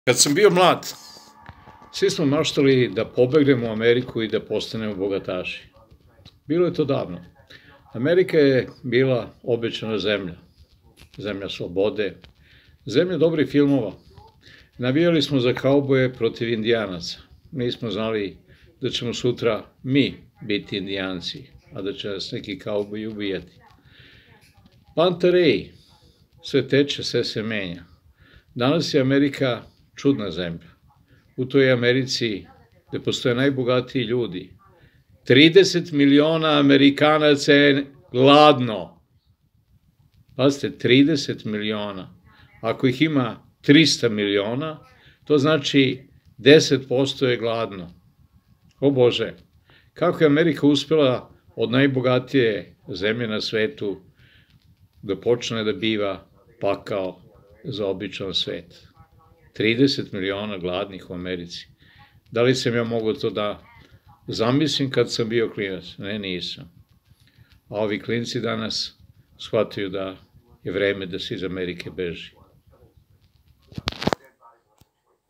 Kad sam bio mlad, svi smo maštali da pobegnemo u Ameriku i da postanemo bogataši. Bilo je to davno. Amerika je bila obećana zemlja. Zemlja slobode, zemlja dobrih filmova. Navijali smo za kauboje protiv indijanaca. Nismo znali da ćemo sutra mi biti indijanci, a da će nas neki kauboji ubijati. Pantarej, sve teče, sve se menja. Danas je Amerika čudna zemlja. U toj Americi gde postoje najbogatiji ljudi. 30 miliona Amerikanaca je gladno. Pazite, 30 miliona. Ako ih ima 300 miliona, to znači 10% je gladno. O Bože, kako je Amerika uspela od najbogatije zemlje na svetu da počne da biva pakao za običan svet. 30 miliona gladnih u Americi. Da li sam ja mogao to da zamislim kad sam bio klinac? Ne, nisam. A ovi klinci danas shvataju da je vreme da se iz Amerike beži.